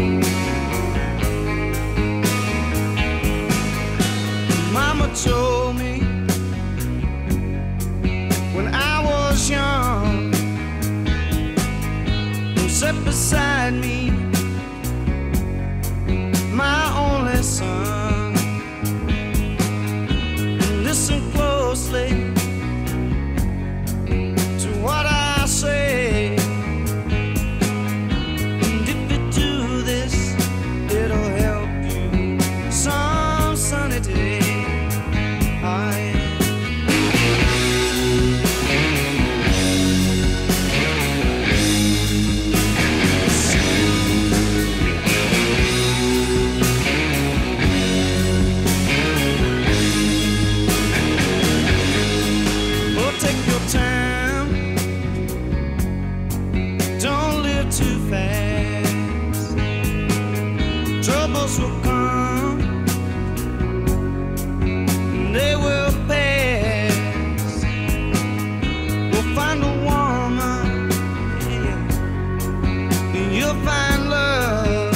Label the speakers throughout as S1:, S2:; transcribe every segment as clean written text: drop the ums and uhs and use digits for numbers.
S1: Mama told me when I was young, who sat beside me, my only son, and listen closely to what I say. And if you do this, it'll help you some sunny day. Troubles will come, they will pass. We'll find a woman, yeah, and you'll find love.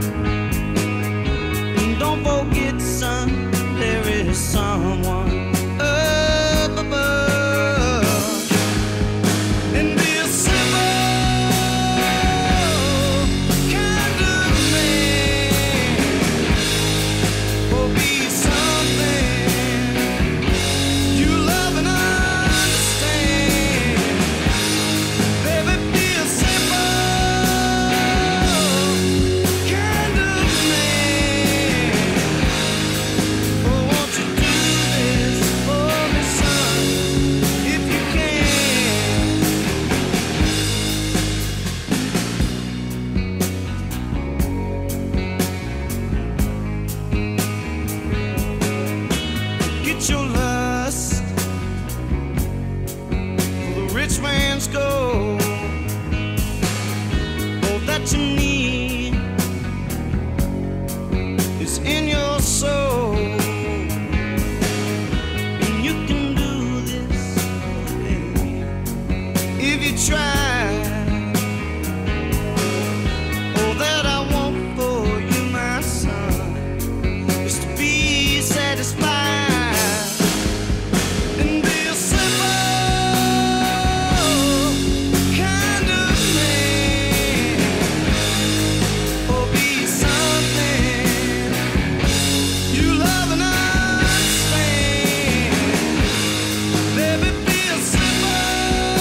S1: And don't forget, son, there is someone up above. And be a simple kind of man, or be something you love and understand. Baby, be a simple kind of man. Oh, won't you do this for me, son, if you can? Get your lust for the rich man's gold. All that you need is in your soul. And you can do this, baby, if you try. All that I want for you, my son, is to be satisfied and be a simple kind of man, or be something you love and understand. Baby, be a simple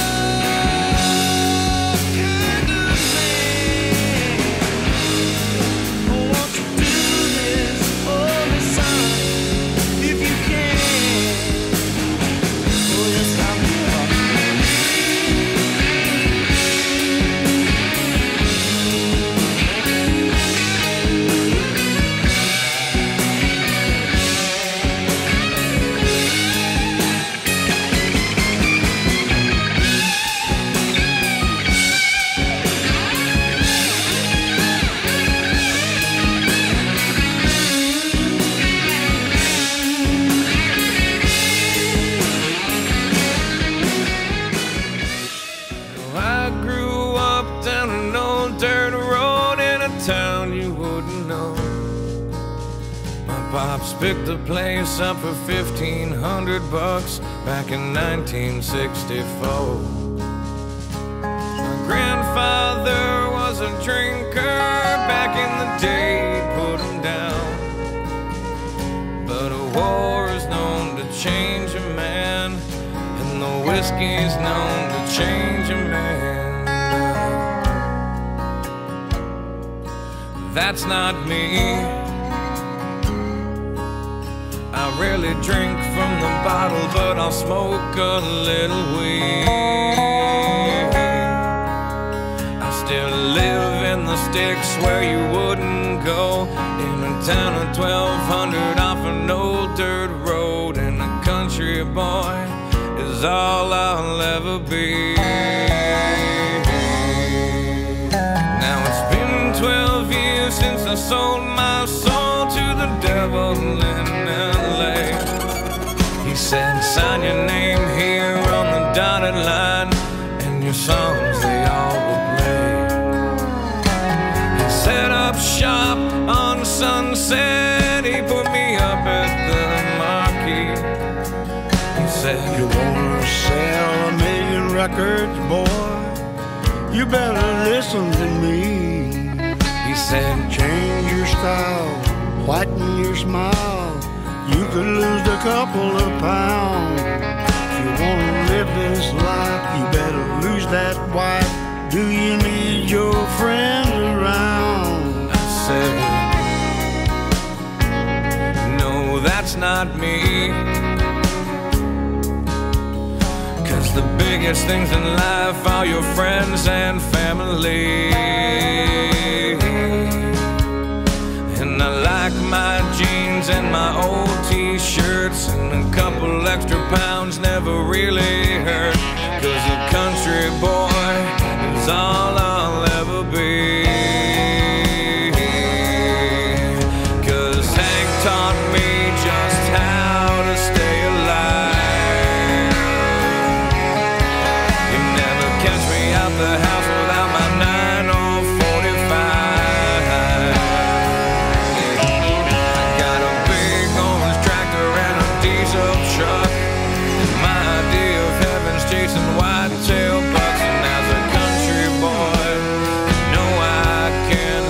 S1: kind of man. Oh, won't you do this for me, son, if you can? Oh, yes, I will.
S2: I grew up down an old dirt road in a town you wouldn't know. My pops picked the place up for $1,500 back in 1964. My grandfather was a drinker back in the day, he put him down. But a war is known to change a man, and the whiskey's known to change a man. That's not me. I rarely drink from the bottle, but I'll smoke a little weed. I still live in the sticks where you wouldn't go, in a town of 1,200 off an old dirt road, and a country boy is all I'll ever be. Now it's been 12 years since I sold my soul to the devil in LA. He said, sign your name here on the dotted line, and your songs, they all will play. He set up shop on Sunset. He put me up at the Marquee. He said,
S3: you wanna sell 1,000,000 records, boy? You better listen to me.
S2: He said,
S3: change your style, whiten your smile. You could lose a couple of pounds. If you wanna live this life, you better lose that wife. Do you need your friends around?
S2: I said, no, that's not me. 'Cause the biggest things in life are your friends and family. And I like my jeans and my old t-shirts, and a couple extra pounds never really hurt. 'Cause a country boy is all I'll ever be. 'Cause Hank taught me just how to stay alive. You never catch me out the house without my 9 or 45. I got a big orange tractor and a diesel truck. And my idea of heaven's chasing whitetail bucks. And as a country boy, you know I can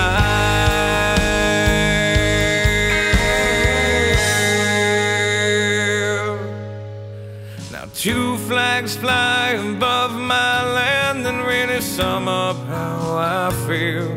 S2: survive. Now 2 flags fly above my land and really sum up how I feel.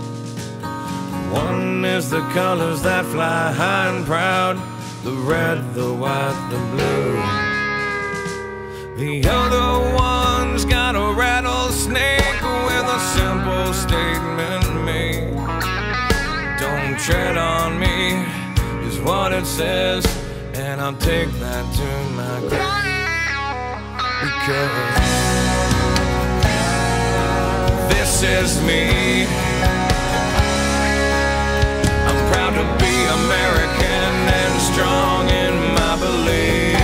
S2: One is the colors that fly high and proud, the red, the white, the blue. The other one's got a rattlesnake with a simple statement made. Don't tread on me is what it says, and I'll take that to my grave. Because this is me. I'm proud to be American and strong in my belief.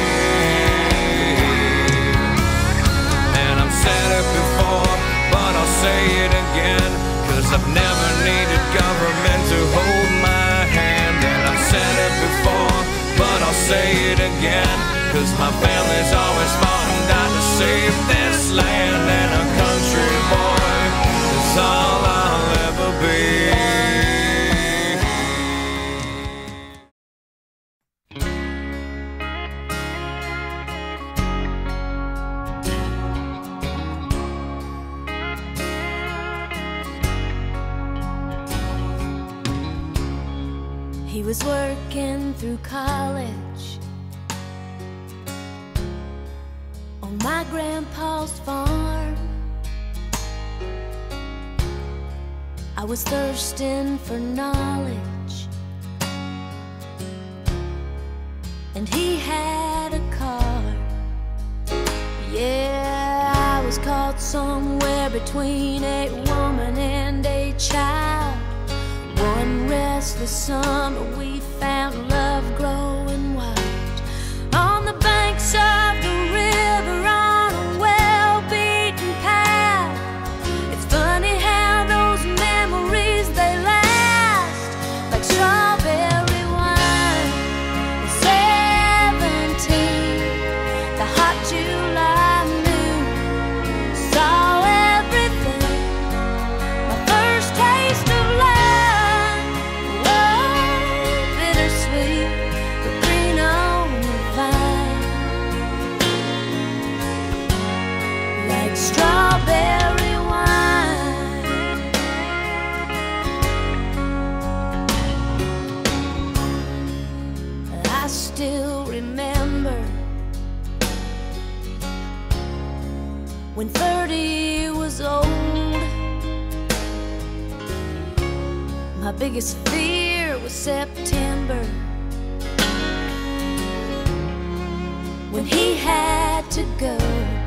S2: And I've said it before, but I'll say it again. 'Cause I've never needed government to hold my hand. And I've said it before, but I'll say it again. 'Cause my family's always fought and died to save this land. And a country boy is all I'll ever be.
S4: He was working through college on my grandpa's farm. I was thirsting for knowledge, and he had a car. Yeah, I was caught somewhere between a woman and a child. One restless summer we found love growing wild on the banks of the river on a well-beaten path. It's funny how those memories, they last like strawberry wine. 17, the hot July noon, saw everything. My first taste of love, bittersweet, but green on the vine, like strawberry wine. I still remember when 30 was old. My biggest fear was September, when he had to go.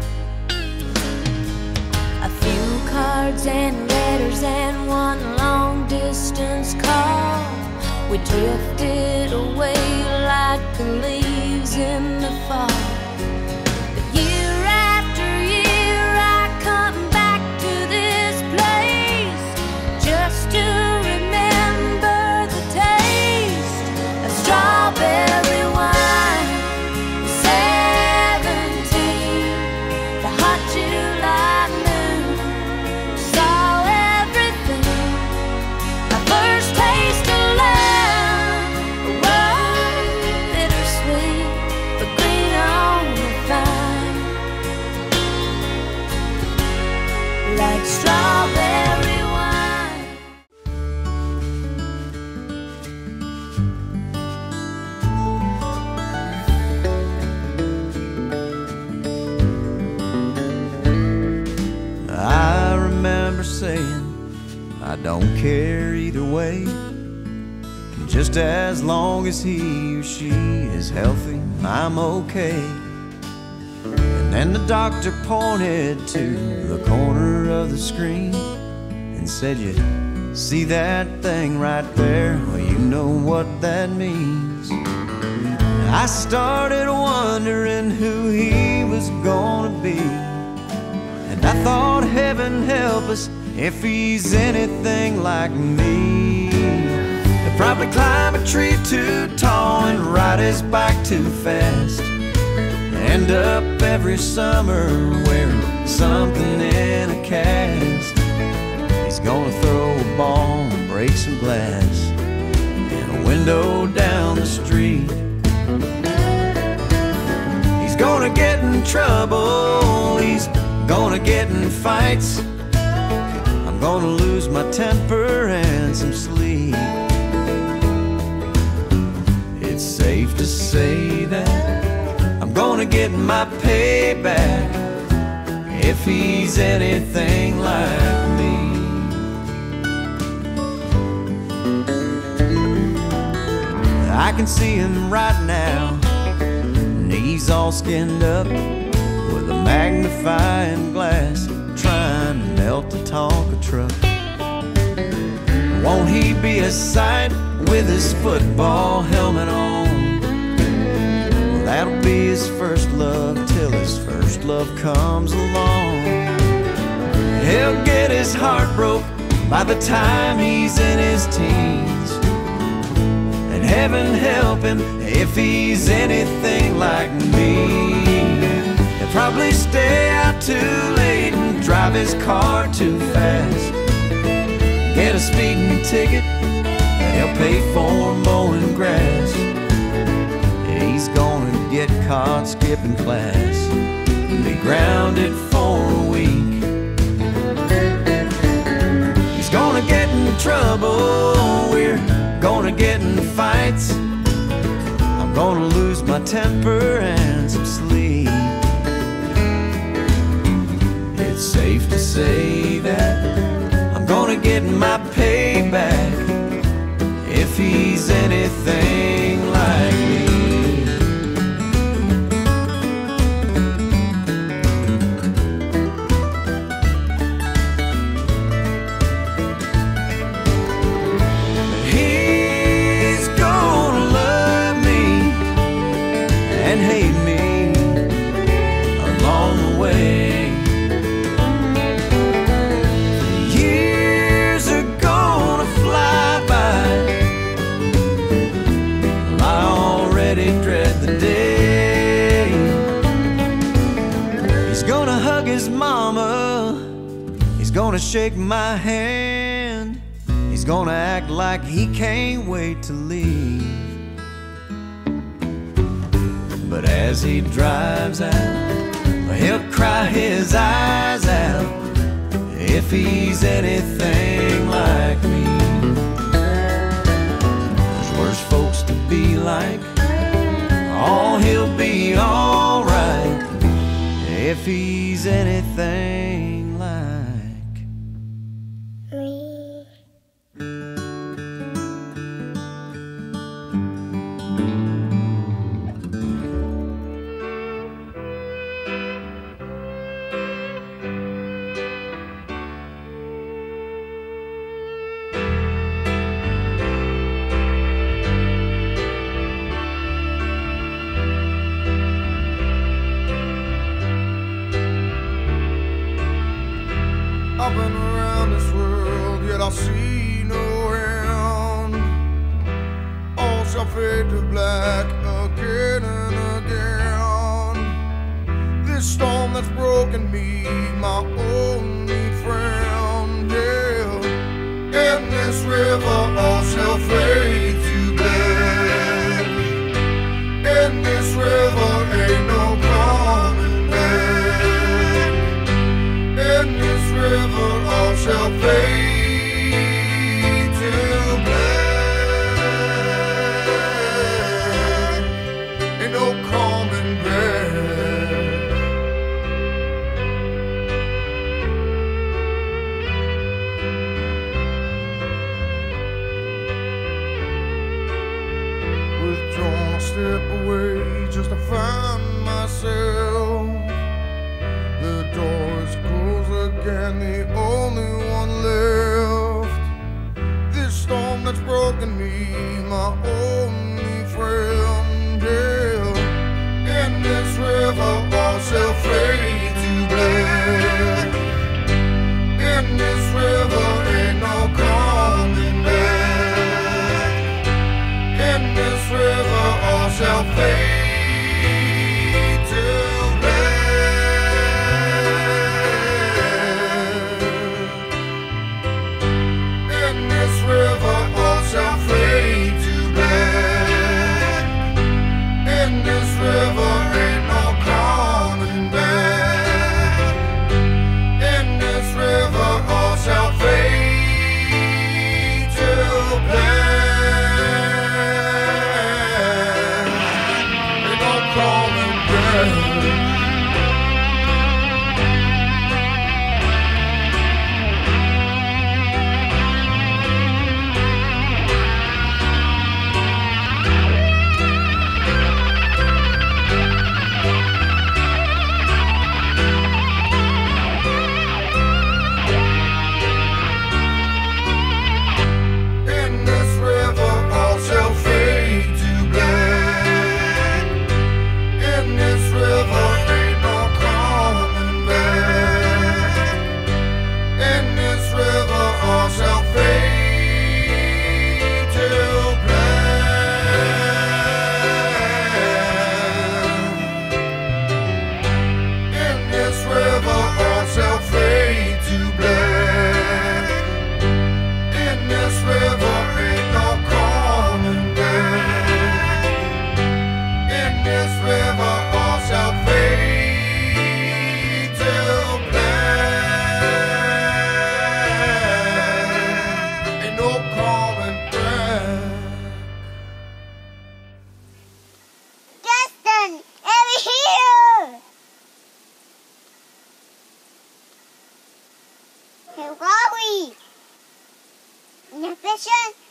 S4: A few cards and letters and one long distance call. We drifted away like the leaves in the fall. But year after year I come back to this place just to remember
S1: don't care either way. Just as long as he or she is healthy, I'm okay. And then the doctor pointed to the corner of the screen and said, "You see that thing right there? Well, you know what that means." I started wondering who he was gonna be, and I thought, heaven help us if he's anything like me. He'll probably climb a tree too tall and ride his bike too fast, end up every summer wearing something in a cast. He's gonna throw a ball and break some glass in a window down the street. He's gonna get in trouble, he's gonna get in fights. I'm gonna lose my temper and some sleep. It's safe to say that I'm gonna get my payback if he's anything like me. I can see him right now, knees all skinned up with a magnifying glass, trying to melt the Tonka truck. Won't he be a sight with his football helmet on? Well, that'll be his first love till his first love comes along. He'll get his heart broke by the time he's in his teens, and heaven help him if he's anything like me. He'll probably stay out too late and drive his car too fast, get a speeding ticket that he'll pay for mowing grass. He's gonna get caught skipping class and be grounded for a week. He's gonna get in trouble, we're gonna get in fights. I'm gonna lose my temper and some sleep. It's safe to say that I'm gonna get my payback if he's anything like me. He's gonna love me and hate me along the way. Dread the day he's gonna hug his mama, he's gonna shake my hand, he's gonna act like he can't wait to leave. But as he drives out, he'll cry his eyes out if he's anything like me. There's worse folks to be like, oh, he'll be alright if he's anything like
S5: me.
S2: I've been around this world, yet I see no end. All shall fade to black again and again. This storm that's broken me, my only friend, yeah. In this river all shall fade to black. In this river ain't no coming back. In this river all shall fade to black. Ain't no coming back.
S6: step away just to find myself. The door is closed again, the only one left. This storm that's broken me, my only friend, yeah. In this river all shall fade to black. In this river ain't no coming back. In this river all shall fade to black. In this river all shall fade to black. In this river ain't no coming back. In this river all shall fade to black. Ain't no coming back. In this river all shall fade to black. In this river ain't no coming back. In this river all shall fade to black. In this river all shall fade to black. In this river ain't no coming back. In this river all shall fade to black. Ain't no coming back.
S5: Justin, over here! Hey, Rowdy! You fishing?